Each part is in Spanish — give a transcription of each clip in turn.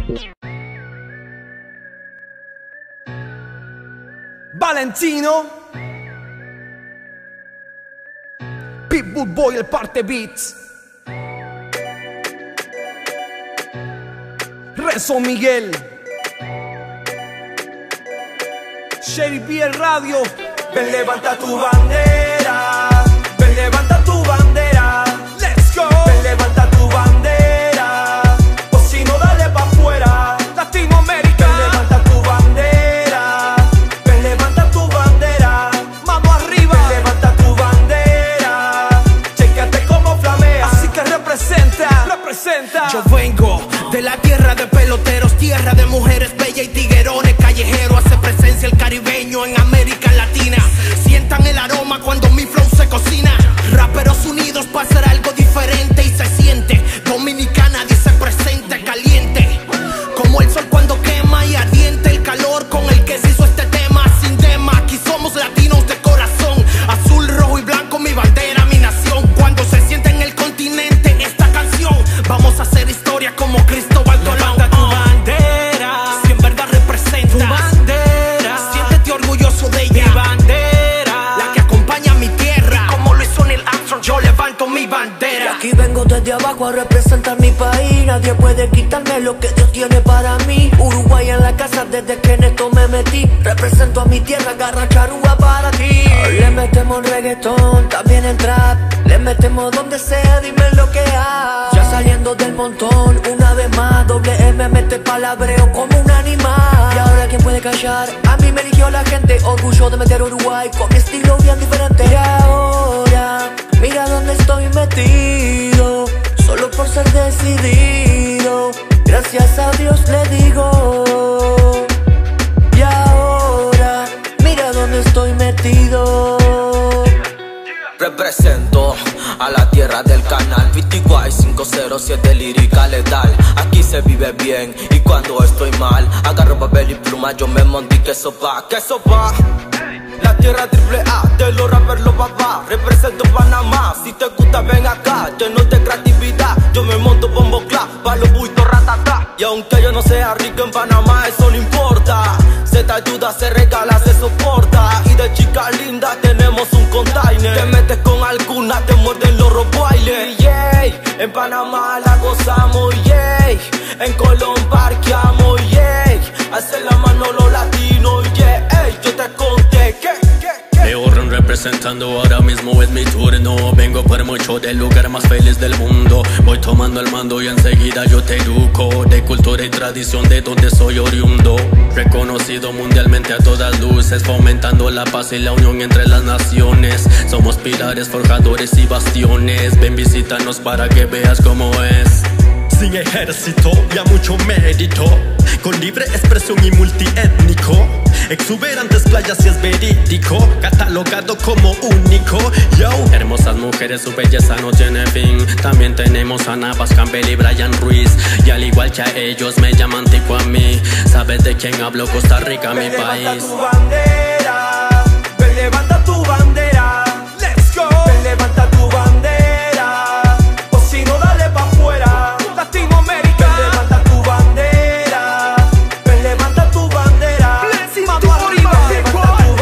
Valentino, Pitbull Boy, el parte beats, Rezo Miguel, Sheriff B el radio. Ven, levanta tu bandera, ven, levanta tu bandera, let's go. Ven, levanta tu bandera, o si no dale pa' afuera, Latinoamérica. Ven, levanta tu bandera, ven, levanta tu bandera, mano arriba. Ven, levanta tu bandera, chécate como flamea, así que representa, representa. Yo vengo de la tierra de peloteros, tierra de mujeres bellas y tiguerones callejeros. Hace presencia el caribeño en América Latina. Sientan el aroma cuando mi flow se cocina. Raperos unidos para hacer algo diferente y se siente. Dominicana dice presente, caliente como el sol cuando quema y ardiente el calor con el que se hizo este tema. Sin tema, aquí somos latinos de corazón. Azul, rojo y blanco, mi bandera, mi nación. Cuando se siente en el continente esta canción, vamos a hacer historia como Cristóbal Colón. Levanta tu bandera, si en verdad representa tu bandera, siéntete orgulloso de ella. Mi bandera, la que acompaña a mi tierra. Y como lo hizo Neil Armstrong, yo levanto mi bandera. Y aquí vengo desde abajo a representar mi país. Nadie puede quitarme lo que Dios tiene para mí. Uruguay en la casa desde que en esto me metí. Represento a mi tierra, agarra charúa para ti. Le metemos reggaetón, también en trap. Le metemos donde sea, dime lo que hay. Ya saliendo del montón, una vez más. Doble M mete palabreo como un animal. Y ahora ¿quién puede callar? A mí me eligió la gente. Orgullo de meter Uruguay con mi estilo bien diferente. Y ahora, mira dónde estoy metido, solo por ser decidido. Gracias a Dios le digo. Y ahora, mira dónde estoy metido. Represento a la tierra del canal, VTY 507 lírica letal. Aquí se vive bien y cuando estoy mal agarro papel y pluma, yo me monto y que sopa, que sopa. La tierra triple A, de los rappers los papás. Represento Panamá, si te gusta ven acá. Lleno de creatividad, yo me monto bombo clap, pa' los buitos ratata. Y aunque yo no sea rico en Panamá, eso no importa. Se te ayuda, se regala, se soporta. Y de chica linda tenemos un container. Te metes con alguna, te muerden los roboiles. Yeah, en Panamá la gozamos, yeah. En Colón parqueamos, yeah. Hace la mano los latinos, yeah. Ey, yo te conté que me honran representando, ahora mismo es mi turno. Vengo por mucho del lugar más feliz del mundo. Voy tomando el mando y enseguida yo te educo. De cultura y tradición de donde soy oriundo. Reconocido mundialmente a todas luces, fomentando la paz y la unión entre las naciones. Somos pilares, forjadores y bastiones. Ven, visítanos para que veas cómo es. Sin ejército y a mucho mérito, con libre expresión y multiétnico. Exuberantes playas y es verídico, catalogado como único. Yo, hermosas mujeres, su belleza no tiene fin. También tenemos a Navas, Campbell y Brian Ruiz. Y al igual que a ellos me llaman tico a mí. ¿Sabes de quién hablo? Costa Rica, mi país. Tu bandera, ven, levanta tu bandera, let's go. Ven, levanta tu bandera, o si no dale pa' afuera, Latinoamérica. Ven, levanta tu bandera, ven, levanta tu bandera, mano arriba. Ven, levanta tu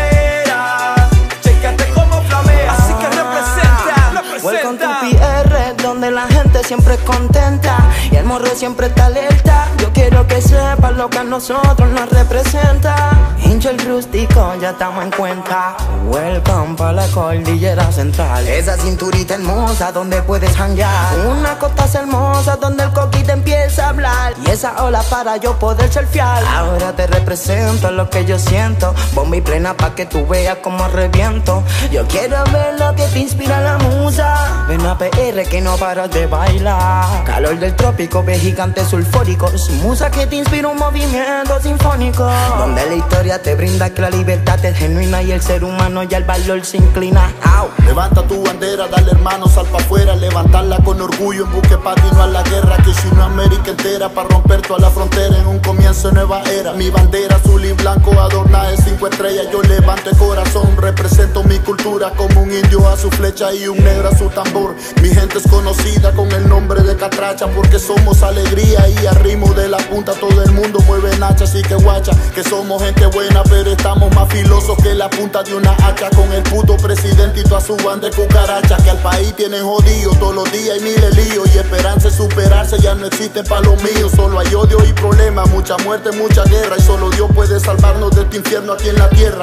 bandera, chécate como flamea, así que representa, Welcome to representa. PR, donde la gente siempre es contenta y el morro siempre está alerta. Yo quiero que sepas lo que a nosotros nos representa. Hincha el rústico, ya estamos en cuenta. Welcome pa' la cordillera central. Esa cinturita hermosa donde puedes janguear. Una costa hermosa donde el coquito empieza a hablar. Y esa ola para yo poder surfear. Ahora te represento lo que yo siento. Bomba y plena pa' que tú veas como reviento. Yo quiero ver lo que te inspira la musa. Ven a PR que no paras de bailar. Calor del trópico, ve gigantes sulfóricos. Musa que te inspira un movimiento sinfónico. Donde la historia te brinda que la libertad es genuina y el ser humano ya el valor se inclina. Au. Levanta tu bandera, dale hermano, sal pa' afuera. Levantarla con orgullo en busca pa' continuar la guerra. Que si no América entera, pa' romper toda la frontera en un comienzo de nueva era. Mi bandera azul y blanco adornada de 5 estrellas. Yo levanto el corazón, represento mi cultura. Como un indio a su flecha y un negro a su tambor. Mi gente es conocida con el nombre de Catra. cucaracha, porque somos alegría y al ritmo de la punta todo el mundo mueve nacha. Así que guacha, que somos gente buena, pero estamos más filosos que la punta de una hacha. Con el puto presidente y toda su banda de cucarachas, que al país tienen jodido todos los días y miles líos, y esperanza de superarse ya no existen para los míos. Solo hay odio y problemas, mucha muerte, mucha guerra, y solo Dios puede salvarnos de este infierno aquí en la tierra.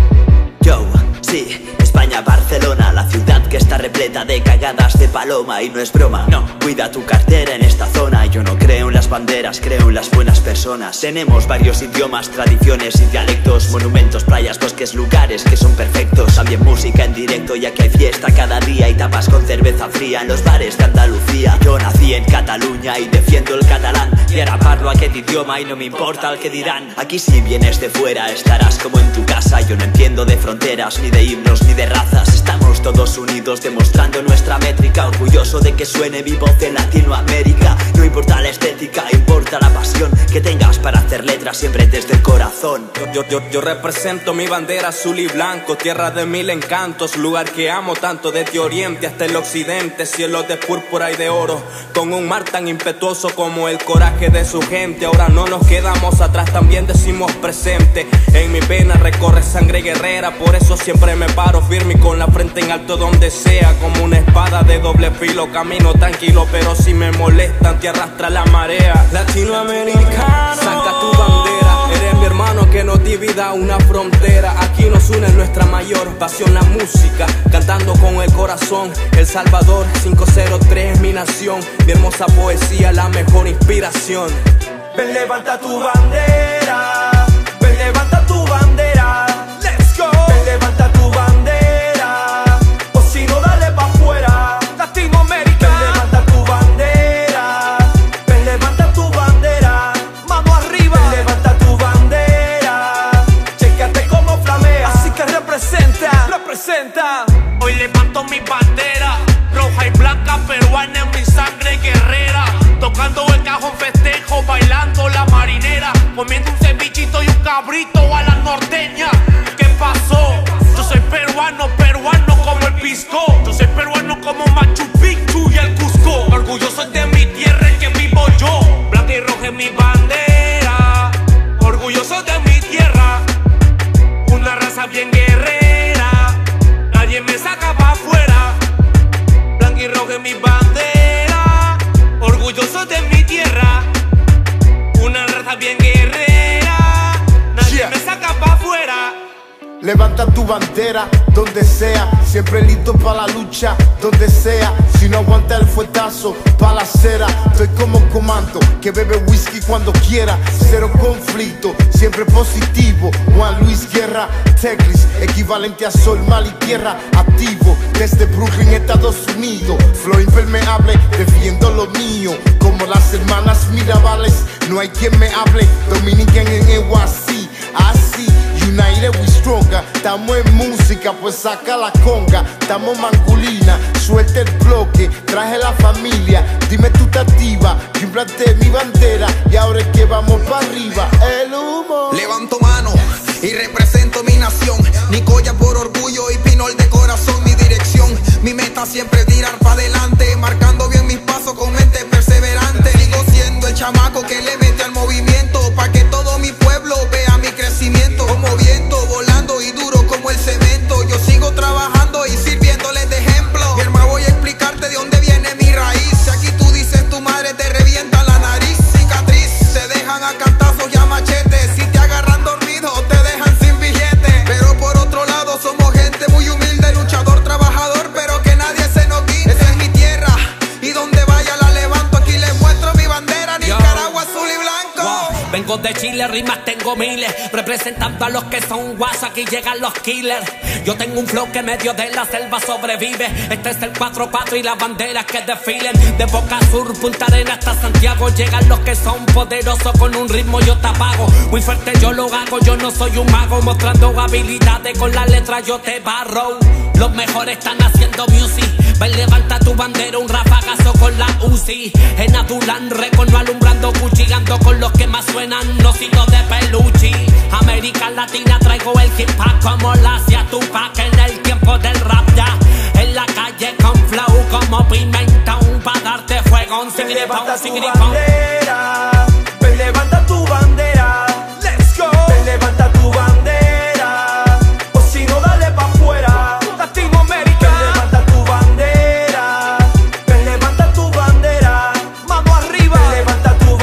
Yo, sí, España, Barcelona, la ciudad que está repleta de cagadas de paloma. Y no es broma, no, cuida tu cartera en esta zona. Yo no creo en las banderas, creo en las buenas personas. Tenemos varios idiomas, tradiciones y dialectos, monumentos, playas, bosques, lugares que son perfectos. También música en directo, ya que hay fiesta cada día y tapas con cerveza fría en los bares de Andalucía. Yo nací en Cataluña y defiendo el catalán, y ahora parlo aquel idioma y no me importa el que dirán. Aquí si vienes de fuera estarás como en tu casa. Yo no entiendo de fronteras, ni de himnos, ni de razas. Estamos todos unidos demostrando nuestra métrica, orgulloso de que suene mi voz en Latinoamérica. No importa la estética, importa la pasión que tengas para hacer letras siempre desde el corazón. Yo represento mi bandera azul y blanco, tierra de mil encantos, lugar que amo tanto desde oriente hasta el occidente. Cielos de púrpura y de oro, con un mar tan impetuoso como el coraje de su gente. Ahora no nos quedamos atrás, también decimos presente. En mi pena recorre sangre guerrera, por eso siempre me paro firme y con la frente en alto donde sea. Como una espada de doble filo, camino tranquilo, pero si me molestan te arrastra la marea. Latinoamericano, saca tu bandera, eres mi hermano que nos divida una frontera. Aquí nos une nuestra mayor pasión, la música, cantando con el corazón. El Salvador 503 es mi nación, mi hermosa poesía, la mejor inspiración. Ven, levanta tu bandera, ven, levanta tu bandera, let's go. Ven, levanta tu bandera, o si no dale pa' afuera. Latinoamérica, ven, levanta tu bandera, ven, levanta tu bandera, mano arriba. Ven, levanta tu bandera, chécate como flamea, así que representa, representa. Hoy levanto mi bandera, roja y blanca, peruana en mi sangre guerrera. Tocando el cajón festejo, bailando la marinera, comiendo un cevichito y un cabrito a la norteña. ¿Qué pasó? Yo soy peruano, peruano como el pisco. Yo soy peruano como Machu Picchu y el Cusco. Orgulloso de mi tierra en que vivo yo. Blanca y roja es mi bandera. Orgulloso de mi tierra. Una raza bien guerrera. Nadie me saca pa' afuera. Blanca y roja es mi bandera. Orgulloso de mi tierra, una raza bien guerrera, nadie me saca pa' afuera. Levanta tu bandera donde sea, siempre listo para la lucha donde sea. Si no aguanta el fuetazo, pa' la acera. Estoy como comando que bebe whisky cuando quiera. Cero conflicto, siempre positivo. Juan Luis Guerra, Teclis, equivalente a sol, mal y tierra. Activo desde Brooklyn, Estados Unidos. Flow impermeable, defiendo lo mío. Como las hermanas Mirabales, no hay quien me hable. Dominican en Eguasí, así. United we stronger, estamos en música, pues saca la conga. Estamos manculina, suelta el bloque, traje la familia. Dime tú te activa, yo implanté mi bandera y ahora es que vamos para arriba. El humo. Levanto mano y represento mi nación. Nicoya por orgullo y Pinol de corazón. Mi dirección, mi meta siempre es tirar para adelante, marcando bien mis pasos con mente perseverante. Sigo siendo el chamaco que le mete al movimiento, pa' que todo mi pueblo vea mi crecimiento. Como viento, volando y duro como el cemento. Yo sigo trabajando y sirviéndoles de ejemplo. Mi hermano, voy a explicarte de dónde viene mi raíz. Si aquí tú dices tu madre te revienta la nariz. Cicatriz, te dejan a cantazos y a machetes. Si te agarran dormido, te dejan sin billete. Pero por otro lado somos gente muy humilde, luchador, trabajador, pero que nadie se nos quite. Esa es mi tierra y donde vaya la levanto. Aquí les muestro mi bandera, Nicaragua azul y blanco. Wow. Vengo de Chile, rimas tengo miles, representando a los que son guas, aquí llegan los killers. Yo tengo un flow que medio de la selva sobrevive. Este es el 4-4 y las banderas que desfilen. De Boca Sur, Punta Arenas hasta Santiago, llegan los que son poderosos, con un ritmo yo te apago. Muy fuerte yo lo hago, yo no soy un mago, mostrando habilidades con la letra yo te barro. Los mejores están haciendo music. Ven, levanta tu bandera, un rafagazo con la Uzi. En Adulán, Recono alumbrando, cuchillando con los que más suenan, no sigo de peluchi. América Latina traigo el hip hop como la hacía Tupac en el tiempo del rap ya. En la calle con flow como pimentón, pa' darte fuego, Ven, levanta tu bandera, ven, levanta tu bandera, let's go. Ven, levanta tu bandera, o si no dale pa' afuera. Latinoamérica. Ven, levanta tu bandera, ven, levanta tu bandera, mano arriba. Ven, levanta tu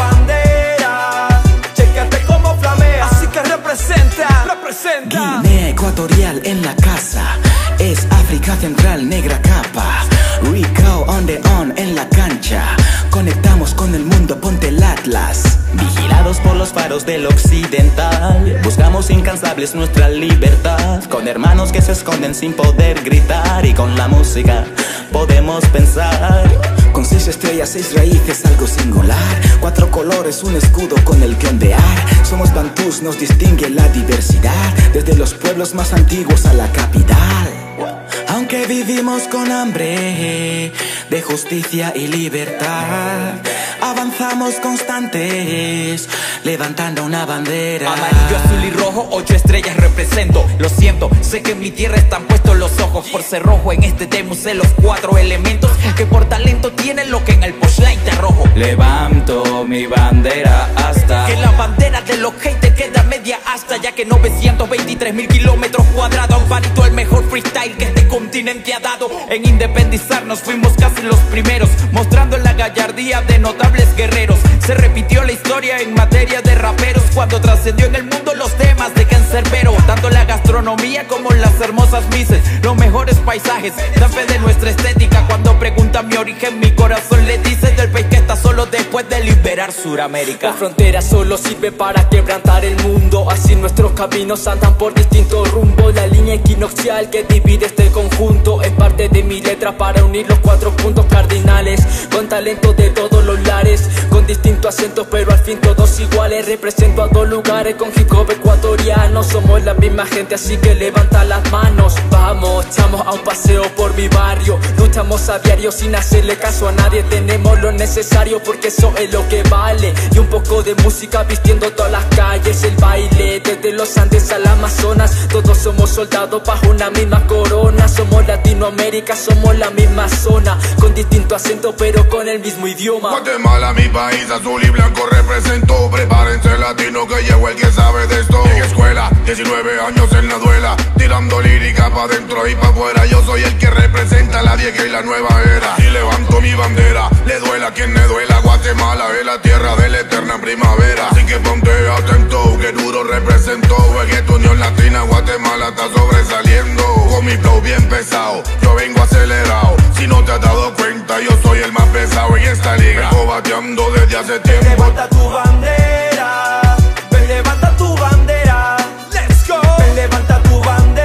bandera, chécate como flamea. Así que representa, representa. Guinea Ecuatorial en la casa, es África Central, negra capa. Rico on the on en la cancha, conectamos con el mundo, ponte el Atlas. Vigilados por los faros del occidental, buscamos incansables nuestra libertad. Con hermanos que se esconden sin poder gritar, y con la música podemos pensar. Con 6 estrellas, 6 raíces, algo singular. 4 colores, un escudo con el que ondear. Somos bantús, nos distingue la diversidad, desde los pueblos más antiguos a la capital. Aunque vivimos con hambre de justicia y libertad, avanzamos constantes, levantando una bandera. Amarillo, azul y rojo, 8 estrellas represento. Lo siento, sé que en mi tierra están puestos los ojos. Por ser rojo en este tema usé los 4 elementos que por talento tienen lo que en el punchline te arrojo. Levanto mi bandera hasta que la bandera de los haters queda media asta, ya que 923.000 kilómetros cuadrados han parido el mejor freestyle que este continente ha dado. En independizarnos fuimos casi los primeros, mostrando la gallardía de notables guerreros. Se repitió la historia en materia de raperos, cuando trascendió en el mundo los temas de Cancerbero. Tanto la gastronomía como las hermosas mises, los mejores paisajes dan fe de nuestra estética. Cuando pregunta mi origen, mi corazón le dice del país que está solo después de liberar Suramérica. La frontera solo sirve para quebrantar el mundo, así nuestros caminos andan por distintos rumbos. La línea equinoccial que divide este conjunto es parte de mi letra para unir los 4 puntos cardinales. Con talento de todos los lares, con distintos acentos pero al fin todos iguales. Represento a 2 lugares con hip hop ecuatoriano. Somos la misma gente, así que levanta las manos. Vamos, echamos a un paseo por mi barrio, luchamos a diario sin hacerle caso a nadie. Tenemos lo necesario porque eso es lo que vale, y un poco de música vistiendo todas las calles. El baile desde los Andes al Amazonas, todos somos soldados bajo una misma corona. Somos Latinoamérica, somos la misma zona, con distinto acento pero con el mismo idioma. Guatemala, mi país, azul y blanco represento. Prepárense latino que llegó el que sabe de esto. En escuela, 19 años en la duela, tirando lírica pa' dentro y pa' afuera. Yo soy el que representa la vieja y la nueva era, y levanto mi bandera, le duela a quien le duela. Guatemala es la tierra de la eterna primavera, así que ponte atento, que duro represento. En esta unión latina Guatemala está sobresaliendo. Con mi flow bien pesado, yo vengo acelerado. Si no te has dado cuenta, yo soy el más pesado en esta liga. Vengo bateando desde hace tiempo. Ven, levanta tu bandera, ven, levanta tu bandera, let's go. Ven, levanta tu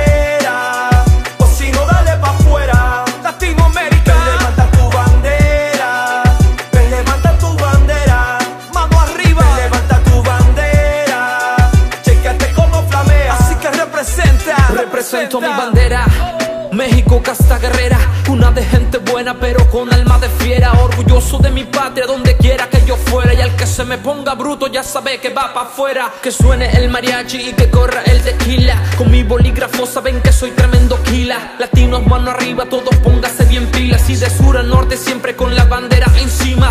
bandera, o si no dale pa' afuera. Latinoamérica. Ven, levanta tu bandera, ven, levanta tu bandera, mano arriba. Ven, levanta tu bandera, chécate como flamea. Así que representa, represento mi bandera. México, casta guerrera, cuna de gente buena pero con alma de fiera. Orgulloso de mi patria donde quiera que yo fuera, y al que se me ponga bruto ya sabe que va pa' afuera. Que suene el mariachi y que corra el tequila, con mi bolígrafo saben que soy tremendo quila. Latinos mano arriba, todos póngase bien pilas, y de sur a norte siempre con la bandera encima.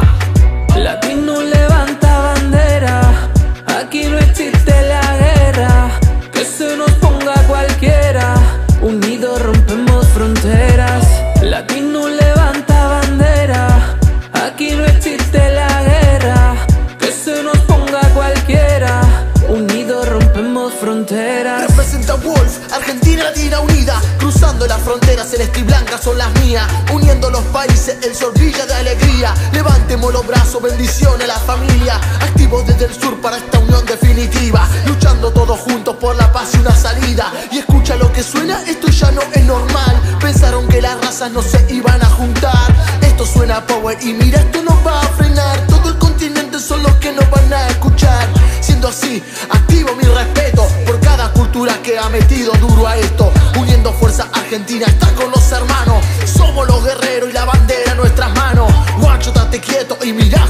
Latino levanta bandera, aquí no existe la guerra. Que se nos ponga cualquiera, unidos rompemos fronteras. Latino levanta bandera, aquí no existe la guerra. Que se nos ponga cualquiera, unidos rompemos fronteras. Representa Wolf, Argentina Latina unida, cruzando las fronteras celeste y blanca son las mías. Uniendo los países, el sol brilla de alegría. Levantemos los brazos, bendiciones a la familia. Activos desde el sur para esta unión definitiva, luchando todos juntos por la paz y una salida. Y escucha lo que suena, esto ya no es normal. Pensaron que las razas no se iban a juntar. Esto suena power y mira, esto nos va a frenar. Todo el continente son los que nos van a escuchar. Siendo así, activo mi respeto por cada cultura que ha metido duro a esto. Uniendo fuerza, Argentina está con los hermanos. Somos los guerreros y la bandera en nuestras manos. Guacho, date quieto y mirá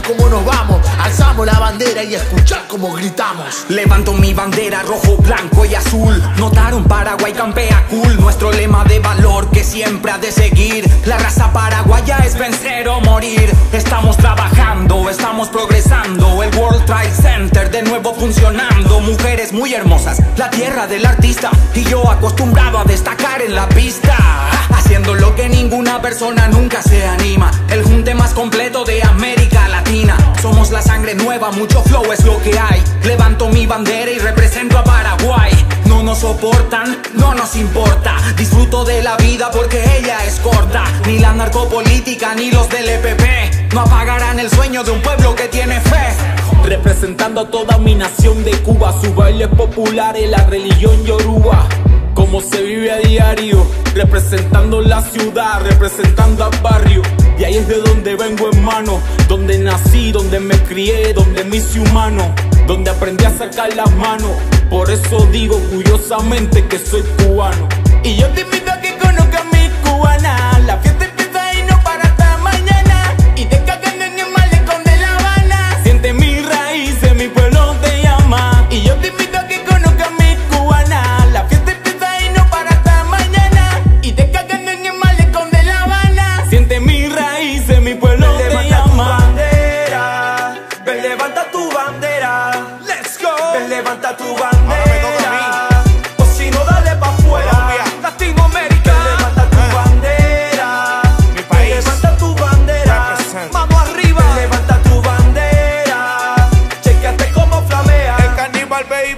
como nos vamos. Alzamos la bandera y escuchar como gritamos. Levanto mi bandera rojo, blanco y azul. Notaron Paraguay campea cool. Nuestro lema de valor que siempre ha de seguir. La raza paraguaya es vencer o morir. Estamos trabajando, estamos progresando. El World Trade Center de nuevo funcionando. Mujeres muy hermosas, la tierra del artista. Y yo acostumbrado a destacar en la pista, haciendo lo que ninguna persona nunca se anima. El junte más completo de América Latina. Somos la sangre nueva, mucho flow es lo que hay. Levanto mi bandera y represento a Paraguay. No nos soportan, no nos importa. Disfruto de la vida porque ella es corta. Ni la narcopolítica ni los del EPP no apagarán el sueño de un pueblo que tiene fe. Representando a toda mi nación de Cuba, su baile popular y la religión yoruba. Como se vive a diario, representando la ciudad, representando al barrio. Y ahí es de donde vengo, hermano, donde nací, donde me crié, donde me hice humano, donde aprendí a sacar las manos. Por eso digo orgullosamente que soy cubano. Y yo te invito a que conozcas a mi cubana. La fiesta empieza y no para hasta mañana. Y te cagan en el malecón de La Habana. Siente mis raíces, mi pueblo te llama. Y yo te invito a que conozcas a mi cubana. La fiesta empieza y no para hasta mañana. Y te cagan en el malecón de La Habana. Siente mis raíces, mi pueblo te llama. Ven, levanta tu bandera. Let's go. Ven, levanta tu bandera. O si no, dale pa' afuera. Latinoamérica. Ven, levanta tu bandera. Mi país. Ven, levanta tu bandera. Mano arriba. Ven, levanta tu bandera. Chécate cómo flamea. El caníbal, baby.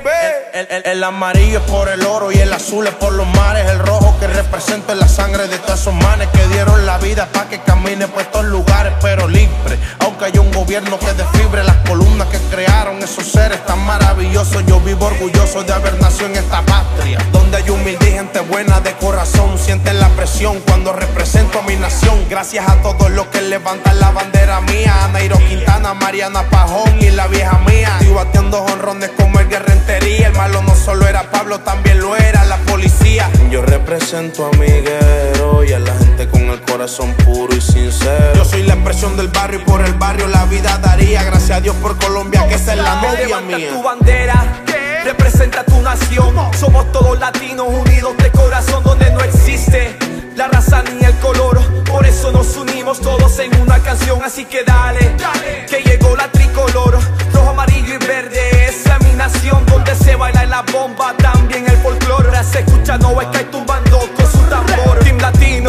El amarillo es por el oro y el azul es por los mares. El rojo que representa la sangre de todos esos manes que dieron la vida pa' que camine por estos lugares, pero libre. Aunque haya un gobierno que desfibre las columnas que crearon esos seres tan maravillosos. Yo vivo orgulloso de haber nacido en esta patria, donde hay humilde y gente buena de corazón. Sienten la presión cuando represento a mi nación. Gracias a todos los que levantan la bandera mía. Nairo Quintana, Mariana Pajón y la vieja mía. Estoy batiendo jonrones como el Guerrentería. El malo no solo era Pablo, también lo era la policía. Yo represento a mi guerrero y a la gente con el corazón puro y sincero. Yo soy la expresión del barrio y por el barrio la vida daría. Gracias a Dios por Colombia, que esa es la novia mía. Tu bandera representa tu nación. Somos todos latinos unidos de corazón, donde no existe la raza ni el color. Por eso nos unimos todos en una canción. Así que dale, que llegó la tricolor. Rojo, amarillo y verde, esa es mi nación, donde se baila en la bomba, también el folclore. Ahora se escucha Nova Sky tumbando con su tambor. Team Latino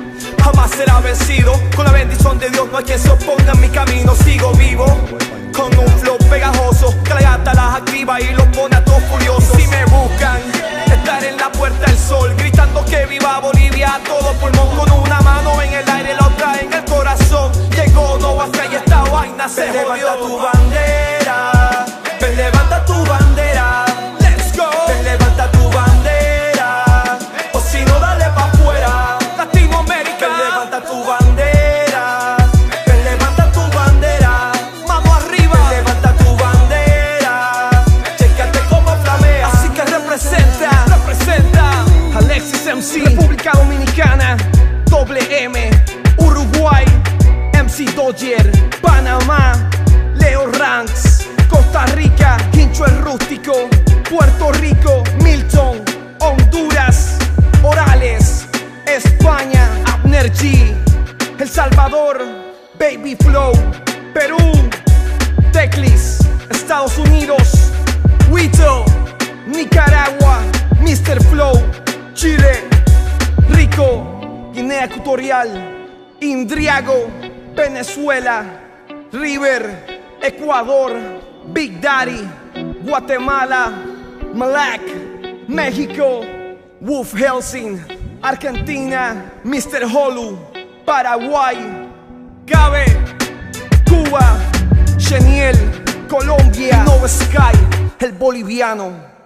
jamás será vencido. Con la bendición de Dios no hay quien se oponga en mi camino. Sigo vivo con un flow pegajoso, que la gata las activa y los pone a todos furiosos. Si me buscan, estar en la puerta del sol, gritando que viva Bolivia a todo pulmón, con una mano en el aire, la otra en el corazón. Llegó Nova Sky y esta vaina se jodió. Levanta tu bandera. Ven, levanta tu bandera. Let's go. Ven, levanta tu bandera. O si no, dale pa' afuera. Latinoamérica. Ven, levanta tu bandera. Ven, levanta tu bandera. Mano arriba. Ven, levanta tu bandera. Chécate cómo flamea. Así que representa Alexis MC, República Dominicana, WM, Uruguay, MC Dodger, Panamá, Leo Ranks, Costa Rica, Hincho el Rústico, Puerto Rico, Milton, Honduras, Orales, España, Abner G, El Salvador, Baby Flow, Perú, Teclis, Estados Unidos, Huito, Nicaragua, Mr. Flow, Chile, Rico, Guinea Ecuatorial, Indriago, Venezuela, River, Ecuador, Big Daddy, Guatemala, Malak, México, Wolf Helsing, Argentina, Mr. Holu, Paraguay, Gabe, Cuba, Cheniel, Colombia, Nova Sky, el boliviano.